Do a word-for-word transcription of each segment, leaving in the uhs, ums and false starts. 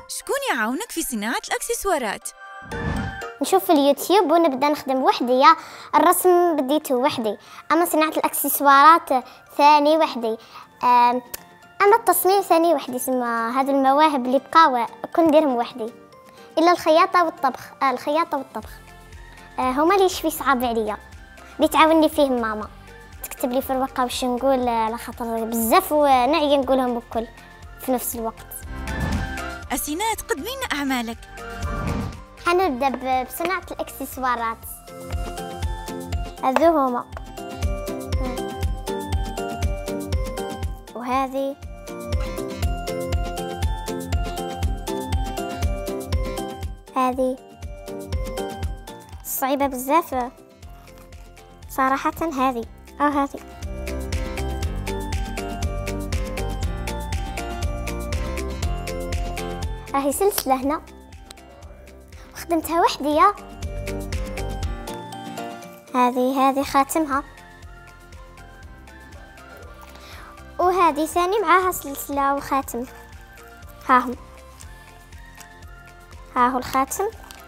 شكون يعاونك في صناعة الأكسسوارات؟ نشوف في اليوتيوب ونبدا نخدم وحدي. الرسم بديته وحدي، اما صناعه الاكسسوارات ثاني وحدي، اما التصميم ثاني وحدي. سما هاد المواهب اللي بقاو كون نديرهم وحدي، الا الخياطه والطبخ. آه الخياطه والطبخ آه هما اللي شوي صعاب عليا، اللي تعاوني فيهم ماما، تكتب لي في الورقه واش نقول، على خاطر بزاف ونعيا نقولهم بكل في نفس الوقت. أسينات قدمي لنا أعمالك. حنبدا بصناعه الاكسسوارات. هذو هما، وهذه هذه صعيبه بزاف صراحه. هذه او هذه راهي سلسله هنا خدمتها وحدي. هذه هذه خاتمها، وهذه ثاني معاها سلسلة وخاتم. ها هم، ها هو الخاتم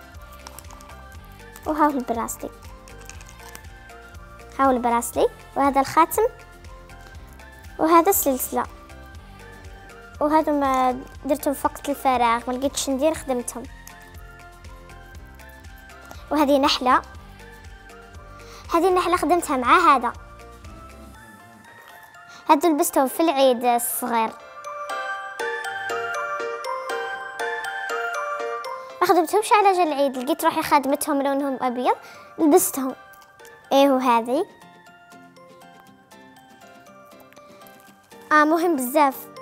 وها هو البراسلي، ها هو البراسلي وهذا الخاتم وهذا السلسلة. وهذا ما درتهم في وقت الفراغ، ما لقيتش ندير خدمتهم. وهذه نحلة، هذه النحلة خدمتها مع هذا. هادو لبستهم في العيد الصغير، ما خدمتهمش على جال العيد، لقيت روحي خادمتهم لونهم ابيض لبستهم. ايه وهذه اه مهم بزاف.